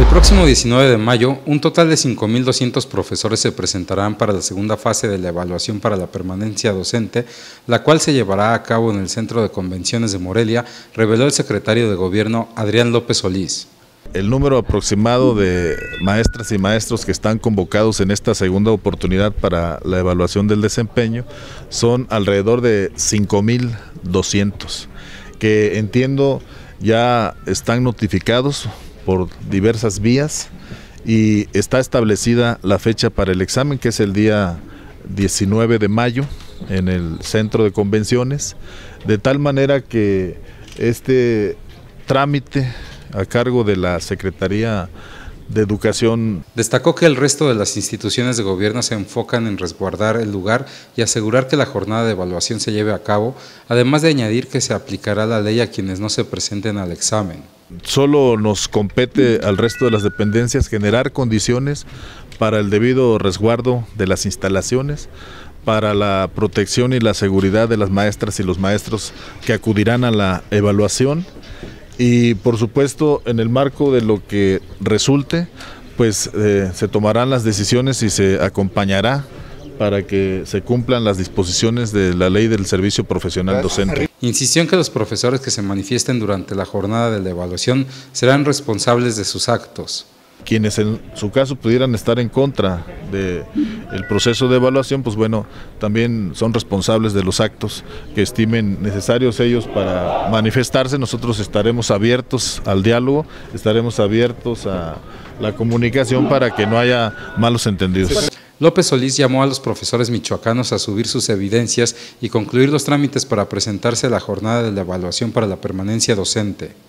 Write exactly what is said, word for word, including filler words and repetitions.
próximo diecinueve de mayo, un total de cinco mil doscientos profesores se presentarán para la segunda fase de la evaluación para la permanencia docente, la cual se llevará a cabo en el Centro de Convenciones de Morelia, reveló el secretario de Gobierno Adrián López Solís. El número aproximado de maestras y maestros que están convocados en esta segunda oportunidad para la evaluación del desempeño son alrededor de cinco mil doscientos, que entiendo ya están notificados por diversas vías y está establecida la fecha para el examen, que es el día diecinueve de mayo en el Centro de Convenciones, de tal manera que este trámite a cargo de la Secretaría de Educación. Destacó que el resto de las instituciones de gobierno se enfocan en resguardar el lugar y asegurar que la jornada de evaluación se lleve a cabo, además de añadir que se aplicará la ley a quienes no se presenten al examen. Solo nos compete al resto de las dependencias generar condiciones para el debido resguardo de las instalaciones, para la protección y la seguridad de las maestras y los maestros que acudirán a la evaluación. Y por supuesto, en el marco de lo que resulte, pues eh, se tomarán las decisiones y se acompañará para que se cumplan las disposiciones de la Ley del Servicio Profesional Docente. Insistió en que los profesores que se manifiesten durante la jornada de la evaluación serán responsables de sus actos. Quienes en su caso pudieran estar en contra del proceso de evaluación, pues bueno, también son responsables de los actos que estimen necesarios ellos para manifestarse. Nosotros estaremos abiertos al diálogo, estaremos abiertos a la comunicación para que no haya malos entendidos. López Solís llamó a los profesores michoacanos a subir sus evidencias y concluir los trámites para presentarse a la jornada de la evaluación para la permanencia docente.